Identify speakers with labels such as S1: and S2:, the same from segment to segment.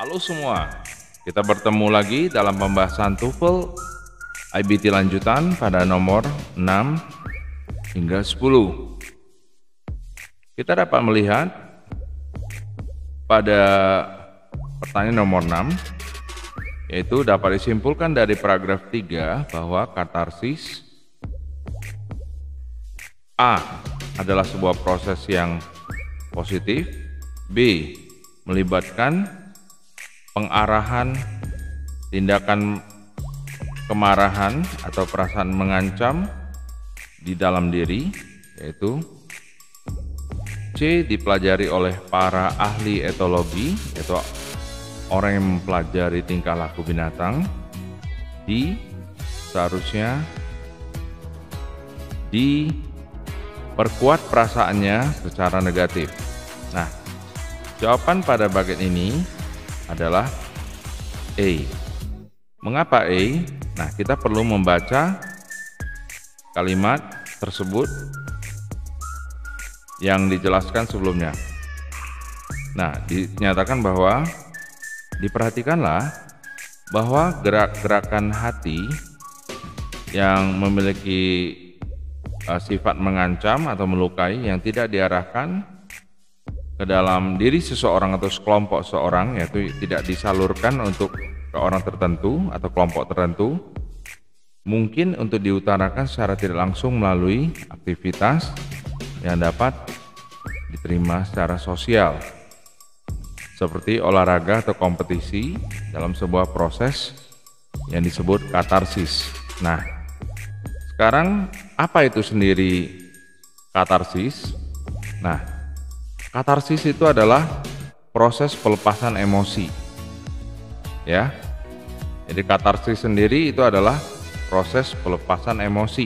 S1: Halo semua, kita bertemu lagi dalam pembahasan TOEFL IBT lanjutan pada nomor 6 hingga 10. Kita dapat melihat pada pertanyaan nomor 6, yaitu dapat disimpulkan dari paragraf 3 bahwa katarsis A adalah sebuah proses yang positif, B melibatkan pengarahan tindakan kemarahan atau perasaan mengancam di dalam diri, yaitu C dipelajari oleh para ahli etologi, yaitu orang yang mempelajari tingkah laku binatang. D seharusnya diperkuat perasaannya secara negatif. Nah, jawaban pada bagian ini adalah A. Mengapa A? Nah, kita perlu membaca kalimat tersebut yang dijelaskan sebelumnya. Nah, dinyatakan bahwa diperhatikanlah bahwa gerak-gerakan hati yang memiliki sifat mengancam atau melukai yang tidak diarahkan ke dalam diri seseorang atau sekelompok seorang, yaitu tidak disalurkan untuk ke orang tertentu atau kelompok tertentu, mungkin untuk diutarakan secara tidak langsung melalui aktivitas yang dapat diterima secara sosial, seperti olahraga atau kompetisi dalam sebuah proses yang disebut katarsis. Nah, sekarang apa itu sendiri katarsis? Nah, katarsis itu adalah proses pelepasan emosi, ya. Jadi katarsis sendiri itu adalah proses pelepasan emosi.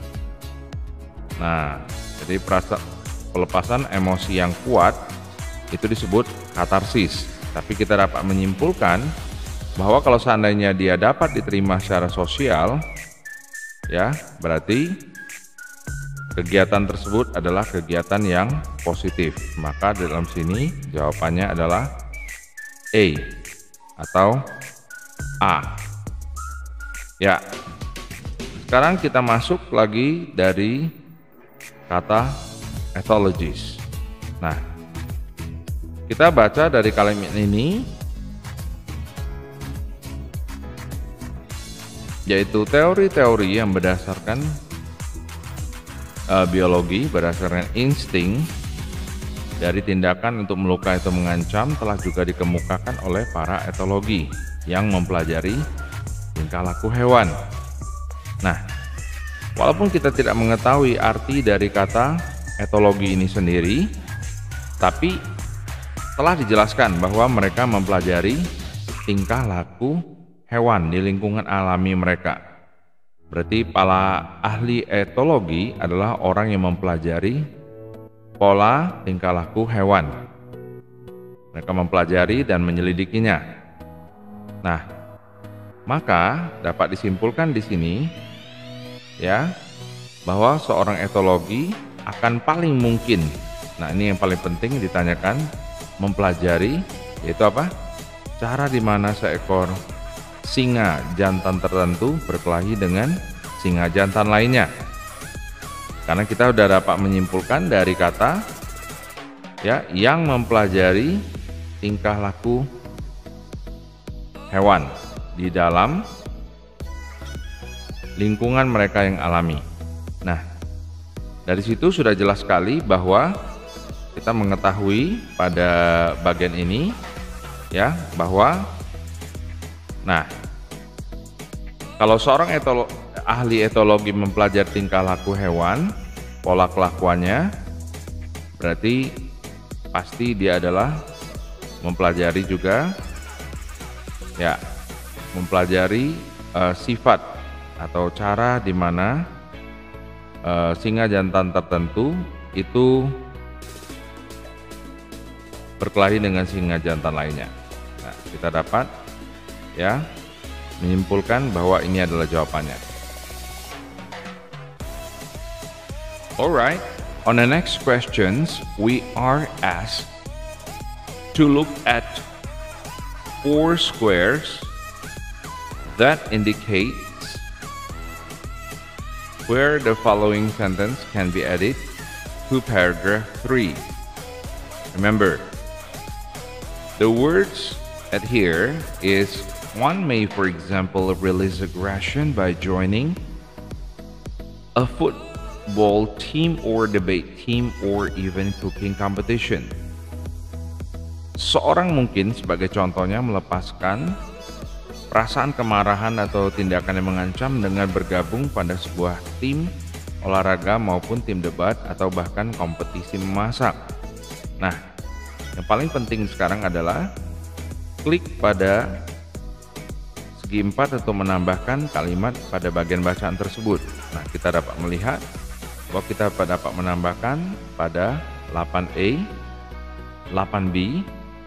S1: Nah, jadi pelepasan emosi yang kuat itu disebut katarsis. Tapi kita dapat menyimpulkan bahwa kalau seandainya dia dapat diterima secara sosial, ya, berarti kegiatan tersebut adalah kegiatan yang positif. Maka dalam sini jawabannya adalah A atau A. Ya. Sekarang kita masuk lagi dari kata ethologist. Nah, kita baca dari kalimat ini, yaitu teori-teori yang berdasarkan biologi berdasarkan insting dari tindakan untuk melukai atau mengancam telah juga dikemukakan oleh para etologi yang mempelajari tingkah laku hewan. Nah, walaupun kita tidak mengetahui arti dari kata etologi ini sendiri, tapi telah dijelaskan bahwa mereka mempelajari tingkah laku hewan di lingkungan alami mereka. Berarti para ahli etologi adalah orang yang mempelajari pola tingkah laku hewan. Mereka mempelajari dan menyelidikinya. Nah, maka dapat disimpulkan di sini, ya, bahwa seorang etologi akan paling mungkin, nah ini yang paling penting ditanyakan, mempelajari, yaitu apa? Cara di mana seekor singa jantan tertentu berkelahi dengan singa jantan lainnya. Karena kita sudah dapat menyimpulkan dari kata, ya, yang mempelajari tingkah laku hewan di dalam lingkungan mereka yang alami. Nah, dari situ sudah jelas sekali bahwa kita mengetahui pada bagian ini, ya, bahwa nah, kalau seorang ahli etologi mempelajari tingkah laku hewan, pola kelakuannya, berarti pasti dia adalah mempelajari juga, ya, mempelajari sifat atau cara di mana singa jantan tertentu itu berkelahi dengan singa jantan lainnya. Nah, kita dapat, ya, menyimpulkan bahwa ini adalah jawabannya. Alright, on the next questions we are asked to look at 4 squares that indicates where the following sentence can be added to paragraph 3. Remember, the words at here is one may, for example, release aggression by joining a football team or debate team or even cooking competition. Seorang mungkin sebagai contohnya melepaskan perasaan kemarahan atau tindakan yang mengancam dengan bergabung pada sebuah tim olahraga maupun tim debat atau bahkan kompetisi memasak. Nah, yang paling penting sekarang adalah klik pada segi 4 untuk menambahkan kalimat pada bagian bacaan tersebut. Nah, kita dapat melihat bahwa kita dapat menambahkan pada 8A, 8B,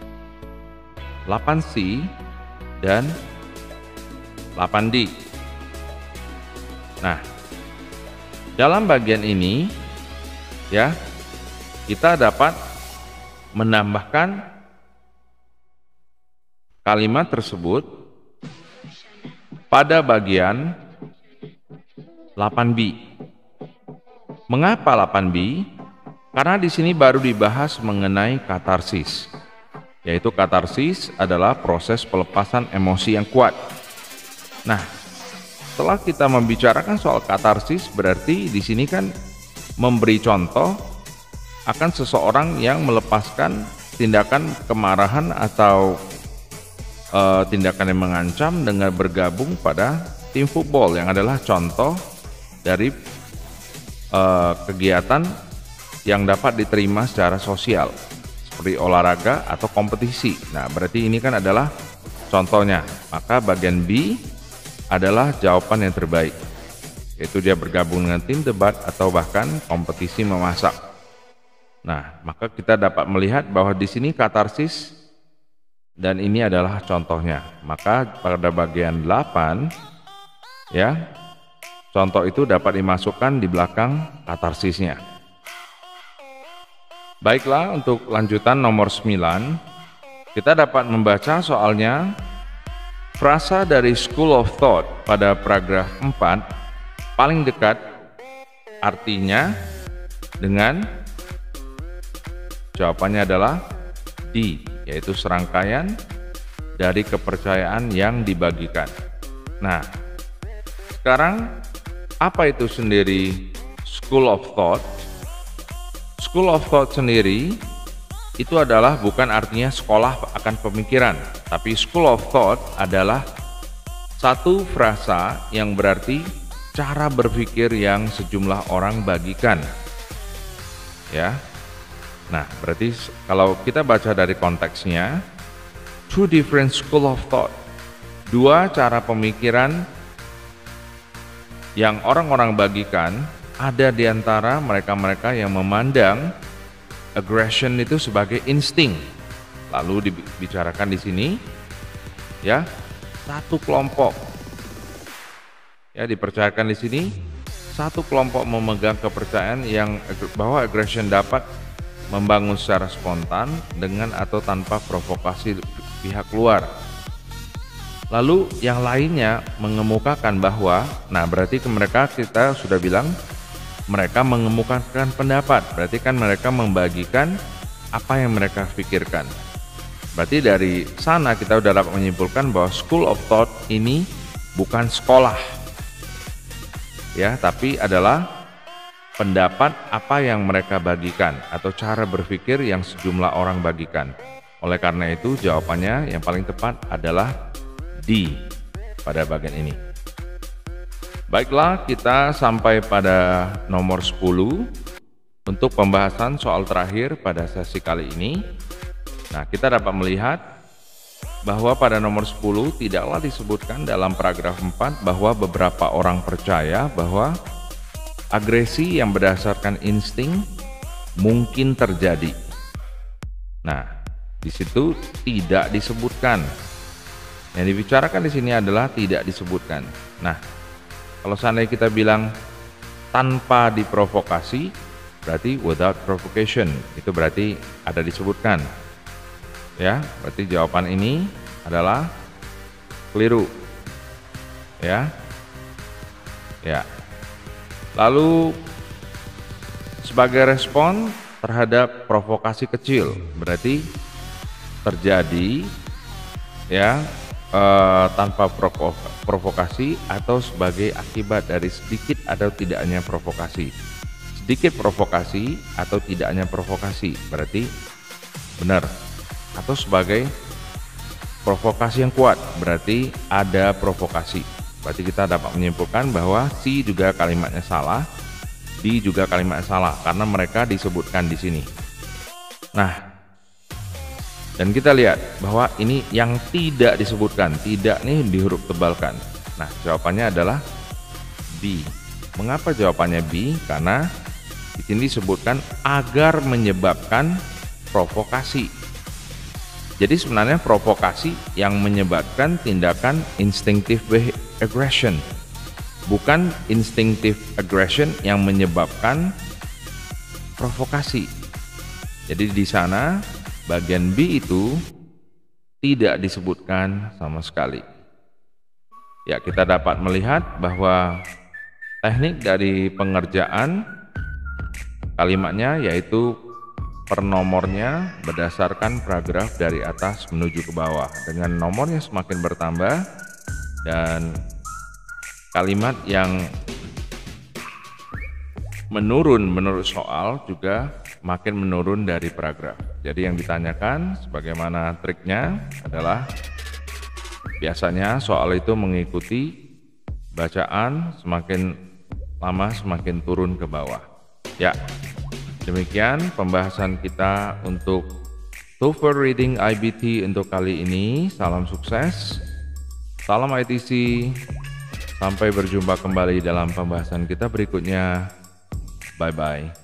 S1: 8C, dan 8D. Nah, dalam bagian ini ya, kita dapat menambahkan kalimat tersebut pada bagian 8B. Mengapa 8B? Karena di sini baru dibahas mengenai katarsis. Yaitu katarsis adalah proses pelepasan emosi yang kuat. Nah, setelah kita membicarakan soal katarsis, berarti di sini kan memberi contoh akan seseorang yang melepaskan tindakan kemarahan atau tindakan yang mengancam dengan bergabung pada tim football yang adalah contoh dari kegiatan yang dapat diterima secara sosial seperti olahraga atau kompetisi. Nah, berarti ini kan adalah contohnya. Maka bagian B adalah jawaban yang terbaik, yaitu dia bergabung dengan tim debat atau bahkan kompetisi memasak. Nah, maka kita dapat melihat bahwa di sini katarsis dan ini adalah contohnya. Maka pada bagian 8 ya, contoh itu dapat dimasukkan di belakang katarsisnya. Baiklah, untuk lanjutan nomor 9, kita dapat membaca soalnya frasa dari School of Thought pada paragraf 4 paling dekat artinya dengan jawabannya adalah D, yaitu serangkaian dari kepercayaan yang dibagikan. Nah, sekarang apa itu sendiri School of Thought? School of Thought sendiri itu adalah bukan artinya sekolah akan pemikiran, tapi School of Thought adalah satu frasa yang berarti cara berpikir yang sejumlah orang bagikan. Ya. Nah, berarti kalau kita baca dari konteksnya, two different school of thought, dua cara pemikiran yang orang-orang bagikan, ada di antara mereka-mereka yang memandang aggression itu sebagai insting. Lalu dibicarakan di sini ya, satu kelompok ya dipercayakan di sini, satu kelompok memegang kepercayaan yang bahwa aggression dapat membangun secara spontan dengan atau tanpa provokasi pihak luar. Lalu yang lainnya mengemukakan bahwa, nah berarti mereka kita sudah bilang mereka mengemukakan pendapat, berarti kan mereka membagikan apa yang mereka pikirkan. Berarti dari sana kita sudah dapat menyimpulkan bahwa School of Thought ini bukan sekolah ya, tapi adalah pendapat apa yang mereka bagikan atau cara berpikir yang sejumlah orang bagikan. Oleh karena itu jawabannya yang paling tepat adalah D pada bagian ini. Baiklah, kita sampai pada nomor 10 untuk pembahasan soal terakhir pada sesi kali ini. Nah, kita dapat melihat bahwa pada nomor 10 tidaklah disebutkan dalam paragraf 4 bahwa beberapa orang percaya bahwa agresi yang berdasarkan insting mungkin terjadi. Nah, di situ tidak disebutkan. Yang dibicarakan di sini adalah tidak disebutkan. Nah, kalau seandainya kita bilang tanpa diprovokasi, berarti without provocation, itu berarti ada disebutkan. Ya, berarti jawaban ini adalah keliru. Ya. Lalu sebagai respon terhadap provokasi kecil, berarti terjadi tanpa provokasi atau sebagai akibat dari sedikit atau tidaknya provokasi. Sedikit provokasi atau tidaknya provokasi berarti benar, atau sebagai provokasi yang kuat berarti ada provokasi. Berarti kita dapat menyimpulkan bahwa C juga kalimatnya salah, D juga kalimatnya salah karena mereka disebutkan di sini. Nah, dan kita lihat bahwa ini yang tidak disebutkan, tidak nih di huruf tebalkan. Nah, jawabannya adalah B. Mengapa jawabannya B? Karena di sini disebutkan agar menyebabkan provokasi. Jadi sebenarnya provokasi yang menyebabkan tindakan instinctive aggression, bukan instinctive aggression yang menyebabkan provokasi. Jadi di sana bagian B itu tidak disebutkan sama sekali. Ya, kita dapat melihat bahwa teknik dari pengerjaan kalimatnya yaitu per nomornya berdasarkan paragraf dari atas menuju ke bawah, dengan nomornya semakin bertambah dan kalimat yang menurun menurut soal juga makin menurun dari paragraf. Jadi yang ditanyakan sebagaimana triknya adalah biasanya soal itu mengikuti bacaan, semakin lama semakin turun ke bawah. Ya, demikian pembahasan kita untuk TOEFL Reading IBT untuk kali ini. Salam sukses, salam ITC, sampai berjumpa kembali dalam pembahasan kita berikutnya. Bye-bye.